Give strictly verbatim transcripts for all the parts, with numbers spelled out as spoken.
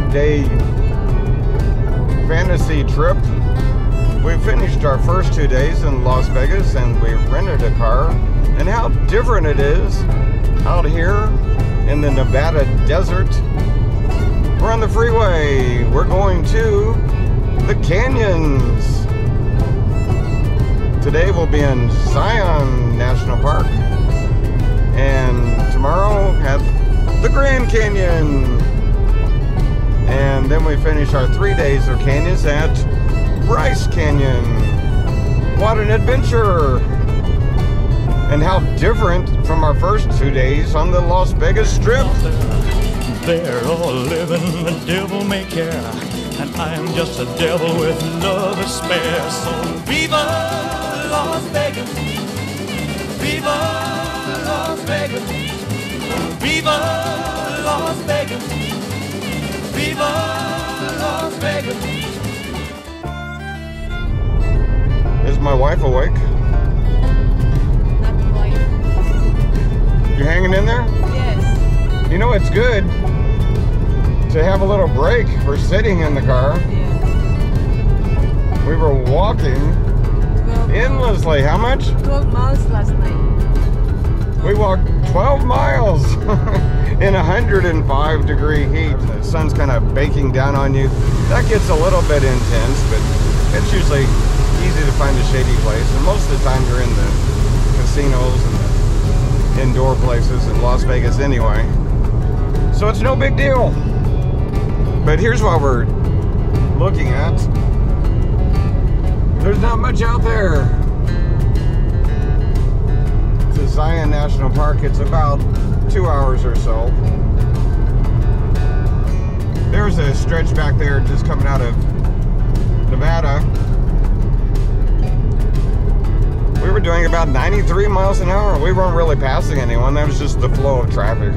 day fantasy trip. We finished our first two days in Las Vegas and we rented a car. And how different it is out here in the Nevada desert. We're on the freeway. We're going to the canyons. Today we'll be in Zion National Park. And tomorrow at the Grand Canyon. And then we finish our three days of canyons at Bryce Canyon. What an adventure! And how different from our first two days on the Las Vegas Strip. They're all living the devil may care, and I am just a devil with love to spare. So viva Las Vegas, viva Las Vegas, viva Las Vegas, viva Las Vegas. Is my wife awake? Not quite. You hanging in there? Yes. You know, it's good to have a little break for sitting in the car. Yeah. We were walking twelve endlessly. How much? twelve miles last night. We walked twelve miles in one hundred five degree heat. The sun's kind of baking down on you. That gets a little bit intense, but it's usually easy to find a shady place. And most of the time you're in the casinos and the indoor places in Las Vegas anyway. So it's no big deal. But here's what we're looking at. There's not much out there. To Zion National Park, it's about two hours or so. There's a stretch back there just coming out of Nevada. We were doing about ninety-three miles an hour. We weren't really passing anyone. That was just the flow of traffic.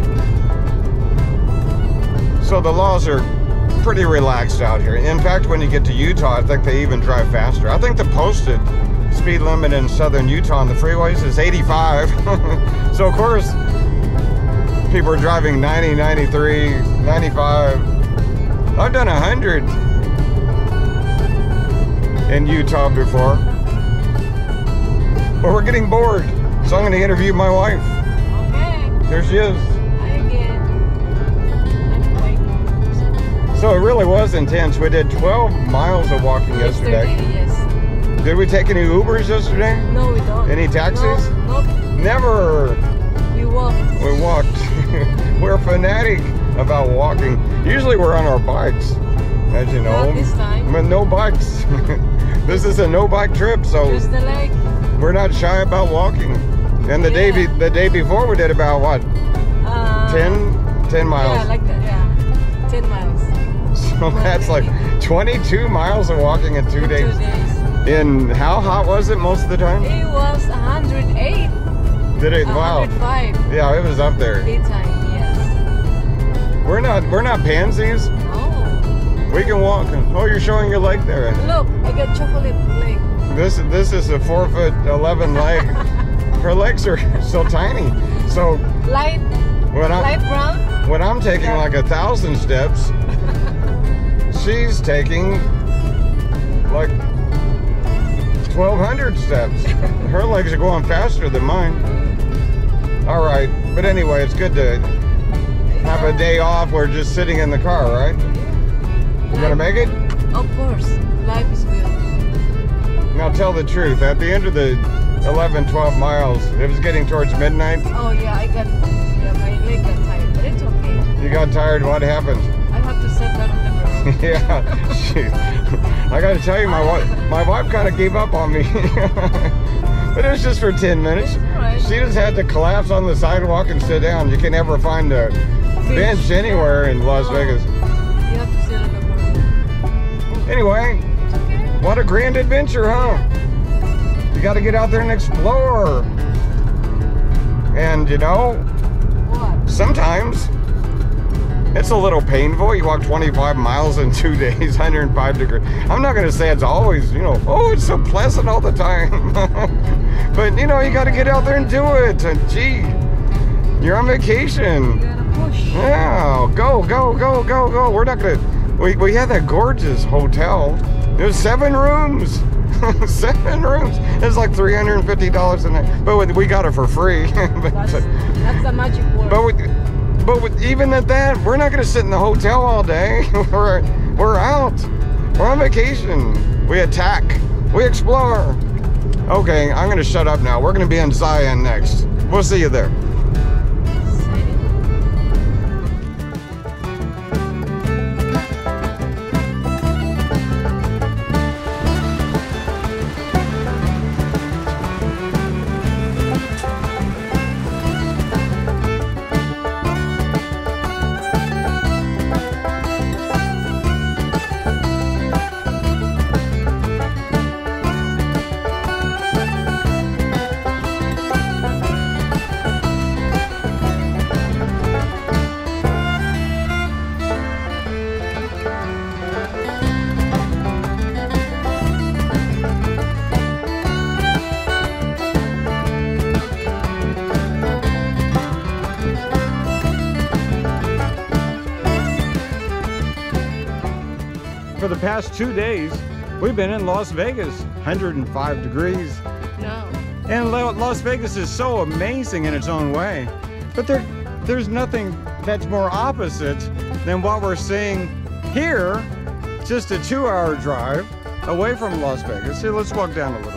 So the laws are pretty relaxed out here. In fact, when you get to Utah, I think they even drive faster. I think the posted speed limit in southern Utah on the freeways is eighty-five. So of course, people are driving ninety, ninety-three, ninety-five. I've done one hundred in Utah before. But we're getting bored, so I'm going to interview my wife. Okay. Here she is. Hi again. I'm awake. So it really was intense. We did twelve miles of walking yesterday. Yesterday, yes. Did we take any Ubers yesterday? No, we don't. Any taxis? No, nope. Never. We walked. We walked. We're fanatic about walking. Usually we're on our bikes, as you know. Not this time. But no bikes. This is a no bike trip, so Just the leg. we're not shy about walking. And the Yeah. day be the day before we did about what? Uh, ten, ten miles. Yeah, like that. Yeah, ten miles. So that's like twenty-two miles of walking in two days. Two days. In how hot was it most of the time? It was one hundred eight. Did it? Wow. one hundred five. Yeah, it was up there. Daytime, yes. We're not we're not pansies. Oh. We can walk. Oh, you're showing your leg there. Look, I got chocolate leg. This this is a four foot eleven leg. Her legs are so tiny. So Light, when I'm light brown. when I'm taking Yeah. like a thousand steps, she's taking like twelve hundred steps. Her legs are going faster than mine. All right, but anyway, it's good to have a day off. We're just sitting in the car, right? You gonna make it? Of course, life is good. Now tell the truth. At the end of the eleven, twelve miles, it was getting towards midnight. Oh yeah, I got, yeah, my leg got tired, but it's okay. You got tired. What happened? I have to sit down on the ground. Yeah, she, I got to tell you, my wife, my wife kind of gave up on me. But it was just for ten minutes. It's all right. She just had to collapse on the sidewalk and sit down. You can never find a bench anywhere in Las Oh, Vegas. You have to sit on the ground. Anyway, It's okay. what a grand adventure, huh? You got to get out there and explore. And you know, What? sometimes it's a little painful. You walk twenty-five miles in two days, one hundred five degrees. I'm not going to say it's always, you know, oh, it's so pleasant all the time. But, you know, you got to get out there and do it. And, gee, you're on vacation. You gotta push. Yeah, go, go, go, go, go. We're not going to we, we had that gorgeous hotel. It was seven rooms. Seven rooms. It's like three hundred fifty dollars a night. But we got it for free. but, That's, that's the magic word. But, we, but with, even at that, we're not going to sit in the hotel all day. we're, we're out. We're on vacation. We attack. We explore. Okay, I'm going to shut up now. We're going to be in Zion next. We'll see you there. For the past two days, we've been in Las Vegas, one hundred five degrees. No. And Las Vegas is so amazing in its own way. But there, there's nothing that's more opposite than what we're seeing here, just a two hour drive away from Las Vegas. Here, let's walk down a little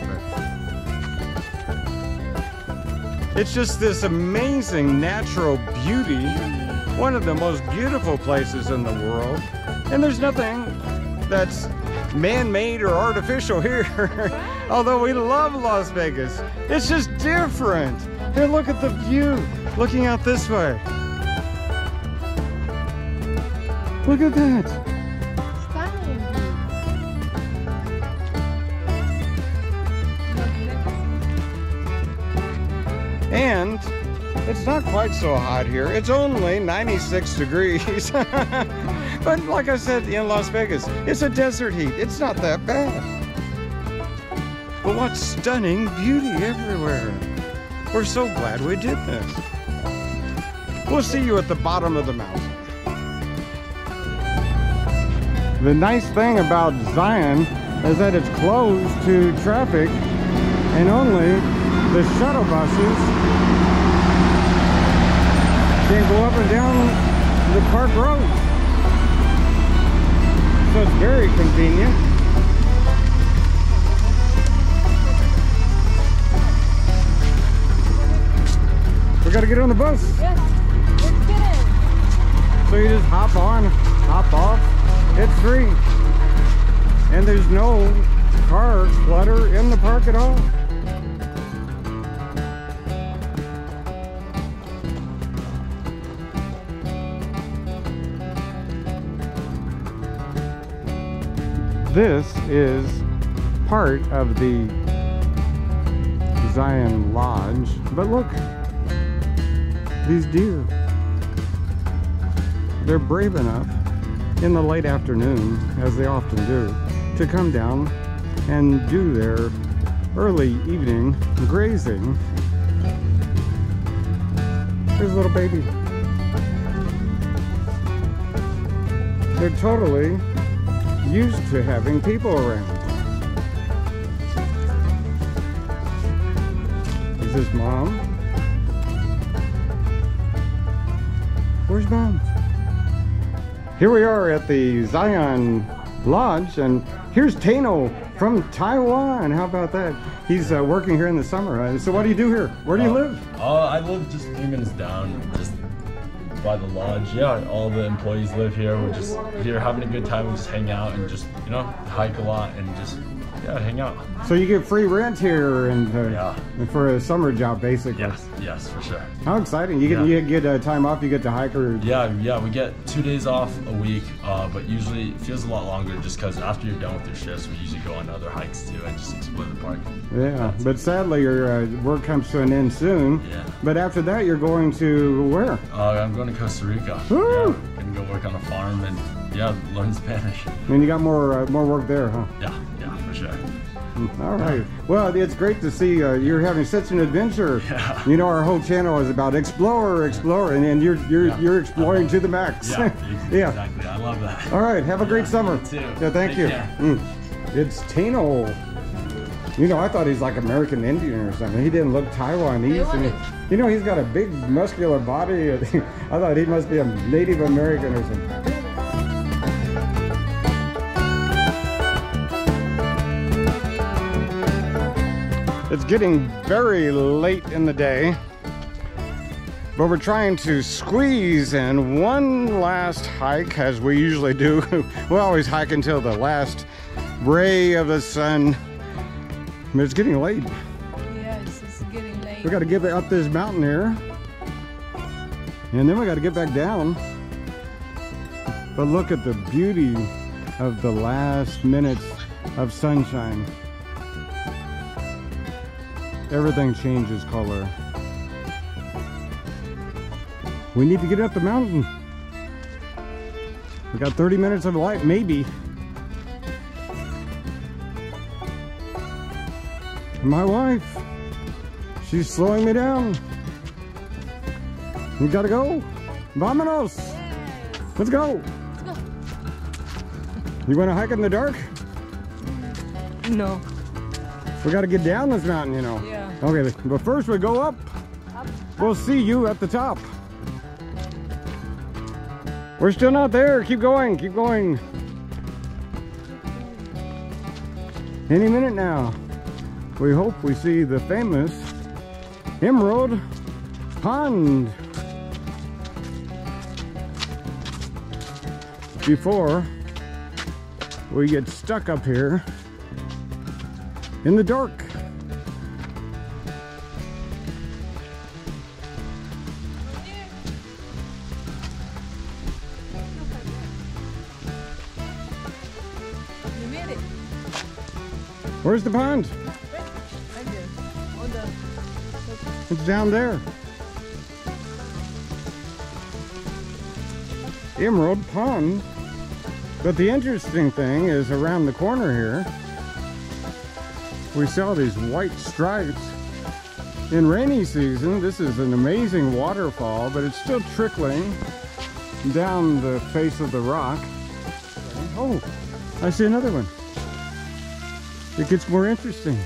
bit. It's just this amazing natural beauty, one of the most beautiful places in the world. And there's nothing that's man-made or artificial here. Although we love Las Vegas, it's just different. Here, look at the view looking out this way. Look at that. Stunning. And it's not quite so hot here. It's only ninety-six degrees. But like I said, in Las Vegas, it's a desert heat. It's not that bad. But what stunning beauty everywhere. We're so glad we did this. We'll see you at the bottom of the mountain. The nice thing about Zion is that it's closed to traffic and only the shuttle buses can go up and down the park road. So it's very convenient. We gotta get on the bus. Yes, let's get in. So you just hop on, hop off. It's free. And there's no car clutter in the park at all. This is part of the Zion Lodge, but look, these deer, they're brave enough in the late afternoon, as they often do, to come down and do their early evening grazing. Here's a little baby. They're totally used to having people around. Is this Mom? Where's Mom? Here we are at the Zion Lodge, and here's Tano from Taiwan. How about that? He's uh, working here in the summer. Uh, so what do you do here? Where do you uh, live? Uh, I live just three minutes down, just by the lodge. Yeah, all the employees live here. We're just here having a good time. We just hang out and just, you know, hike a lot and just, yeah, hang out. So you get free rent here and uh, yeah. for a summer job, basically. Yes, yes, for sure. How exciting. You get, yeah. you get uh, time off, you get to hike or... Yeah, yeah, we get two days off a week, uh, but usually it feels a lot longer just because after you're done with your shifts, we usually go on other hikes too and just explore the park. Yeah, That's but sadly your uh, work comes to an end soon. Yeah. But after that, you're going to where? Uh, I'm going to Costa Rica. Woo! Yeah, gonna go work on a farm and, yeah, learn Spanish. And you got more uh, more work there, huh? Yeah, yeah, for sure. All right. Well, it's great to see uh, you're having such an adventure. Yeah. You know, our whole channel is about explore, explore, and, and you're you're Yeah. you're exploring to the max. Yeah, Yeah. exactly. I love that. All right. Have a great summer. You too. Yeah. Thank Take you. care. Mm. It's Tano. You know, I thought he's like American Indian or something. He didn't look Taiwanese. And he, you know, he's got a big muscular body. I thought he must be a Native American or something. It's getting very late in the day, but we're trying to squeeze in one last hike, as we usually do. We always hike until the last ray of the sun. But it's getting late. Yes, it's getting late. We got to get up this mountain here, and then we got to get back down. But look at the beauty of the last minutes of sunshine. Everything changes color. We need to get up the mountain. We got thirty minutes of light, maybe. My wife, she's slowing me down. We gotta go. Vámonos. Yes. Let's go. Let's go. You wanna hike in the dark? No. We gotta get down this mountain, you know. Yeah. Okay, but first we go up. Up. We'll see you at the top. We're still not there. Keep going, keep going. Any minute now. We hope we see the famous Emerald Pond before we get stuck up here in the dark. You made it. Where's the pond? Right there. On the... It's down there. Emerald Pond. But the interesting thing is around the corner here, we saw these white stripes. In rainy season, this is an amazing waterfall, but it's still trickling down the face of the rock. Oh, I see another one. It gets more interesting.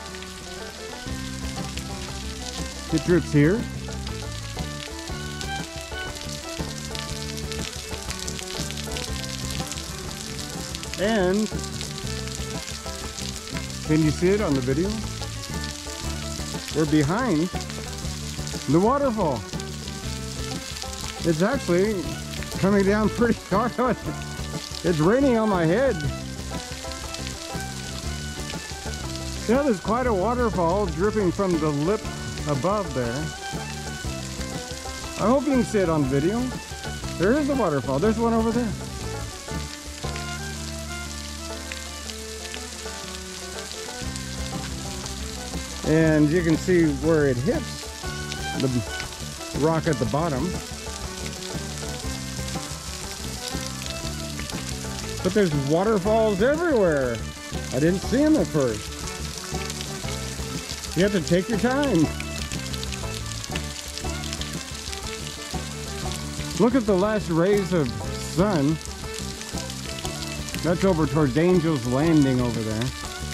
It drips here. And can you see it on the video? We're behind the waterfall. It's actually coming down pretty hard. It's raining on my head. Yeah, there's quite a waterfall dripping from the lip above there. I hope you can see it on video. There is a waterfall. There's one over there. And you can see where it hits the rock at the bottom. But there's waterfalls everywhere. I didn't see them at first. You have to take your time. Look at the last rays of sun. That's over towards Angel's Landing over there.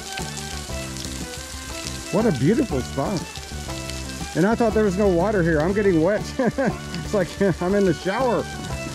What a beautiful spot. And I thought there was no water here. I'm getting wet. It's like I'm in the shower.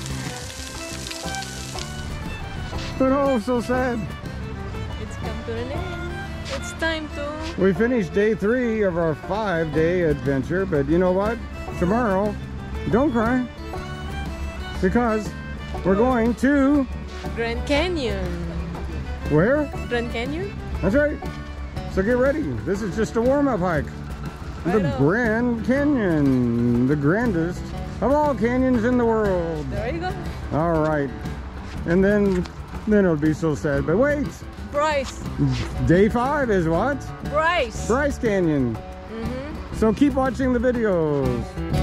But oh, so sad. It's come to an end. It's time to... We finished day three of our five-day adventure, but you know what? Tomorrow, don't cry, because we're going to... Grand Canyon. Where? Grand Canyon? That's right. So get ready. This is just a warm-up hike. The Right on. Grand Canyon, the grandest of all canyons in the world. There you go. All right. And then, then it'll be so sad. But wait, Bryce. day five is what? Bryce. Bryce Canyon. Mm-hmm. So keep watching the videos.